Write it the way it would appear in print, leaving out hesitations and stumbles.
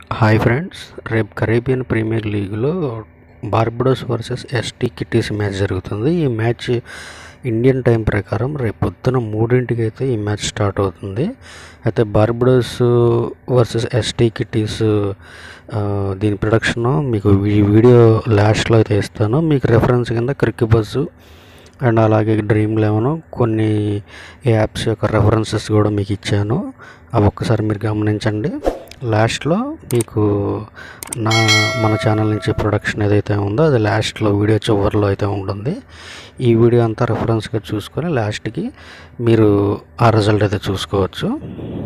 Hi friends, రేపు Caribbean premier లీగ్లో Barbados versus ST Kitts match జరుగుతుంది. ఈ మ్యాచ్ ఇండియన్ టైం ప్రకారం రేపు పొద్దున 3 అయితే ఈ మ్యాచ్ స్టార్ట్ అవుతుంది. అయితే బార్బడోస్ వర్సెస్ ఎస్టీ కిటీస్ దీని ప్రొడక్షన్ మీకు ఈ వీడియో లాస్ట్లో అయితే ఇస్తాను. మీకు రెఫరెన్స్ కింద క్రికెట్ బజ్ అండ్ అలాగే డ్రీమ్11 కొన్ని యాప్స్ యొక్క రెఫరెన్సెస్ కూడా మీకు ఇచ్చాను. అవి ఒక్కసారి మీరు గమనించండి. లాస్ట్లో మీకు మన ఛానల్ నుంచి ప్రొడక్షన్ ఏదైతే ఉందో అది లాస్ట్లో వీడియో చివరిలో అయితే ఉంటుంది. ఈ వీడియో అంతా రెఫరెన్స్గా చూసుకొని లాస్ట్కి మీరు ఆ రిజల్ట్ అయితే చూసుకోవచ్చు.